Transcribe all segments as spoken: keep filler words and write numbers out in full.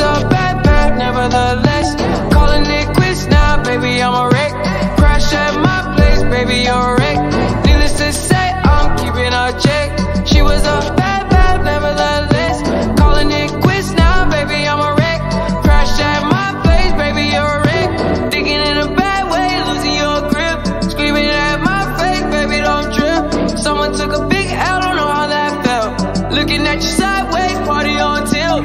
a bad bad, nevertheless. Calling it quits now, baby, I'm a wreck. Crash at my place, baby, you're a wreck. Needless to say, I'm keeping a check. She was a bad bad, nevertheless. Calling it quits now, baby, I'm a wreck. Crash at my place, baby, you're a wreck. Thinking in a bad way, losing your grip. Screaming at my face, baby, don't trip. Someone took a big L, don't know how that felt. Looking at you sideways, party on tilt.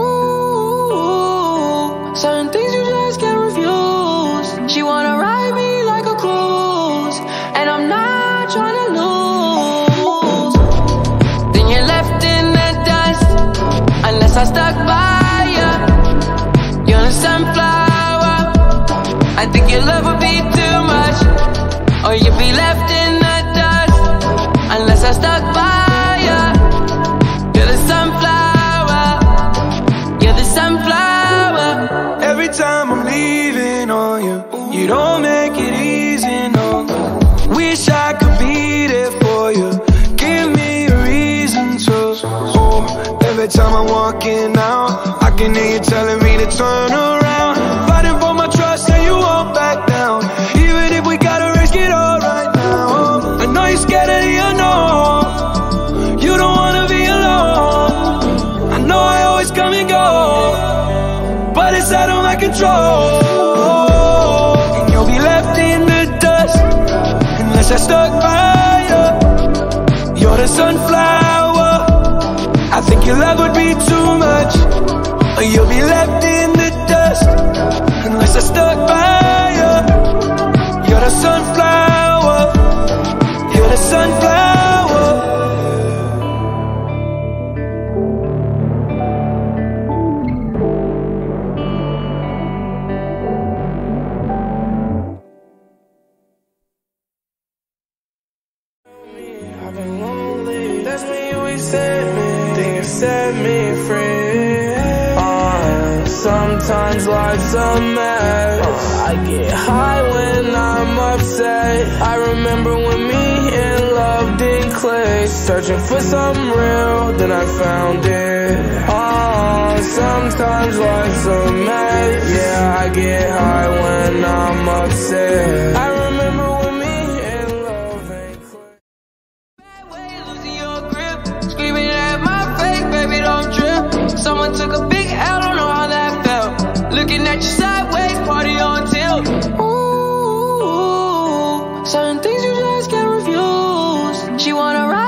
Ooh, certain things you just can't refuse. She wanna ride me like a cruise, and I'm not trying to lose. Then you're left in the dust, unless I stuck by ya. You're a sunflower. I think your love would be too much, or you'd be left in the dust, unless I stuck by ya. You're the sunflower. You're the sunflower. Every time I'm leaving on you, you don't make it easy, no. Wish I could be there for you. Give me a reason to. Oh, every time I'm walking out, I can hear you telling me to turn around. Fighting for my trust and you won't back down. Even if we gotta risk it all right now. I know you're scared of the unknown. You don't wanna be alone. I know I always come and go, but it's out of my control. And you'll be left in the dust, unless I stuck by you. You're the sunflower. I think your love would be too much, or you'll be left in the dust, unless I stuck by you. You're the sunflower. You're the sunflower. I've been lonely, that's when you accept me. Then you set me free. uh, Sometimes life's a mess. I get high when I'm upset. I remember when me and love didn't click. Searching for something real, then I found it. Oh, sometimes life's a mess. Yeah, I get high when I'm upset. I remember when me and love ain't click. Losing your grip, screaming at my face, baby, don't trip. Someone took a big L, don't know how that felt. Looking at you sideways, party on tilt. Ooh, certain things you just can't refuse. She wanna ride